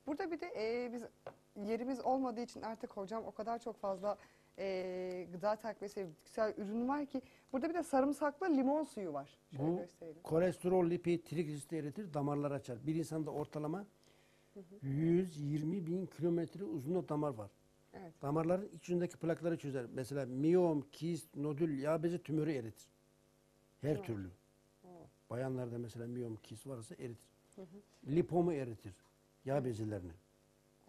Burada bir de biz yerimiz olmadığı için artık hocam o kadar çok fazla gıda takviyesi ve bitkisel ürün var ki burada bir de sarımsaklı limon suyu var. Şöyle Bu gösterelim. kolesterol, lipid, trigliserit eritir, damarlar açar. Bir insanda ortalama 120 bin kilometre uzunluğunda damar var. Evet. Damarların iç yüzündeki plakları çözer. Mesela miyom, kist, nodül, yağ bezi tümörü eritir. Her türlü. Bayanlarda mesela miyom, kist varsa eritir. Lipomu eritir. Yağ bezilerini.